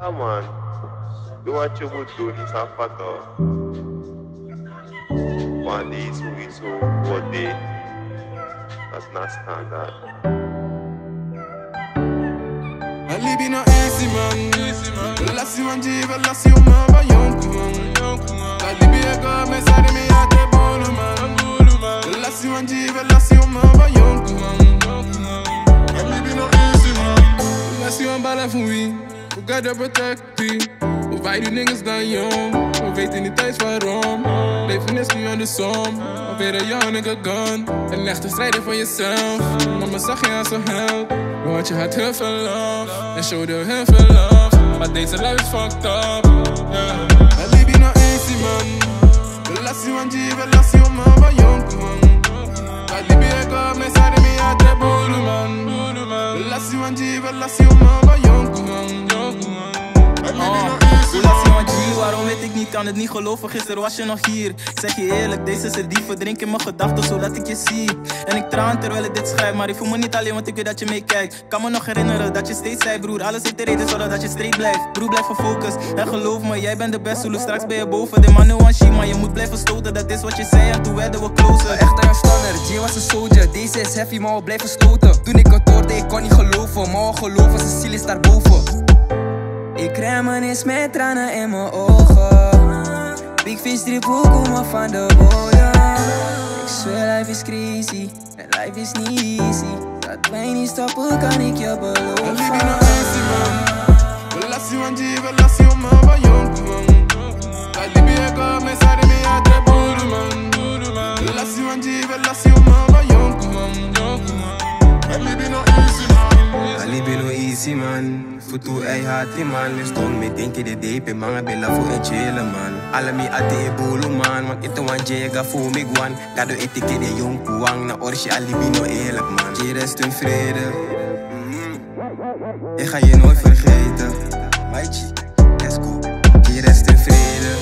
Ah man, doe wat je moet doen, is afvatten. Want die sowieso wordt dit. Dat is na standaard. Alibi no easy man, lassi mangiva, lassi un mava yonku man. Alibi e go me sare mi ate bolu man. Lassi mangiva, lassi un mava yonku man. Alibi no easy man, lassi un bala voor wie, we gotta protect die. Hoe wij die niggas dan jong, we weten niet eens waarom. Leven is nu aan de som, alweer een young nigga gun. En leg te strijden voor jezelf, mama zag je als een held. Want je had heel veel love, en showde heel veel love. Maar deze life is fucked up, yeah. Alibi no easy man, lassi mangiva, lassi un mava yonku man. Alibi e go me sare mi ate bolu man. Lassi mangiva, lassi un mava yonku man. Waarom weet ik niet, kan het niet geloven, gisteren was je nog hier. Ik zeg je eerlijk, deze is diep, verdrink in mijn gedachten zodat ik je zie. En ik traan terwijl ik dit schrijf, maar ik voel me niet alleen want ik weet dat je meekijkt. Kan me nog herinneren dat je steeds zei, broer, alles heeft de reden zodat je straight blijft. Broer, blijf gefocust en geloof me, jij bent de beste, Lulu, straks ben je boven. De man no one shit, maar je moet blijven stoten, dat is wat je zei en toen werden we closer. Echt een stunner, J was een soldier, deze is heavy, maar we blijven stoten. Toen ik het hoorde, ik kon niet geloven, maar we geloven, zijn ziel is daarboven. Ik reminisce met tranen in mijn ogen. Big fish driehoek komen van de bodem. Ik zweer, life is crazy en life is niet easy. Dat wij niet stoppen, kan ik je beloven. Alibi no easy man, lassi mangiva, lassi un mava yonku man. Alibi e go me sare mi ate bolu man. Lassi mangiva, lassi un mava yonku man. Alibi no easy man, Alibi no easy man. Futu ei hati man, we stond me denken de depe manga bella fu en chillen man. Alla mi ate e bolu man, want ito wan jega fu mig wan. Kado etike de jonku wang na orsi alibi no eerlijk man. Je rest in vrede, ik ga je nooit vergeten. Maitje, let's go. Je rest in vrede,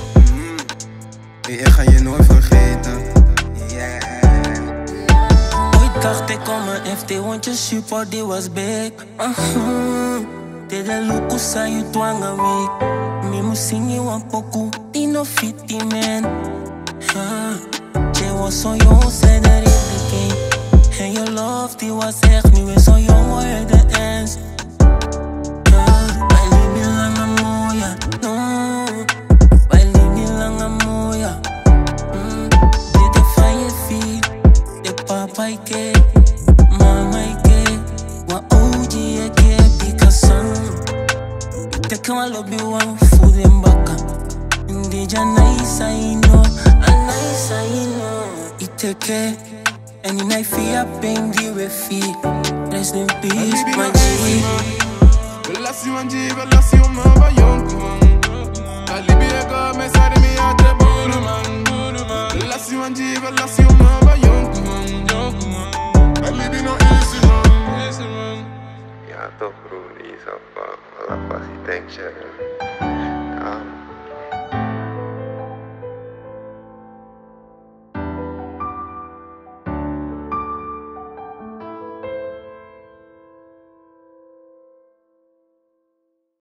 ik ga je nooit vergeten. Dacht ik om een FT, want je support die was big. Dede luku sa you twanga week. Mi musingi wan poku, die no fiti man. Je was zo jong, zei dat ik begin. En je love, die was echt, nu weer zo jong, hoor je de ernst. Wij leven lang en mooie, no. Wij leven lang en mooie. Dit is van je feet, de papa ik ken. Take my love you one food in baka. Indija nice I know, a nice I know. Iteke, and in I feel pain the way feel. Rest in peace, my G. lassi mangiva, lassi un mava yonku man. Alibi e go me sare mi ate bolu man. Lassi mangiva, lassi un mava yonku man. Alibi no easy man. Ja toch broer, die is op la faciliteit.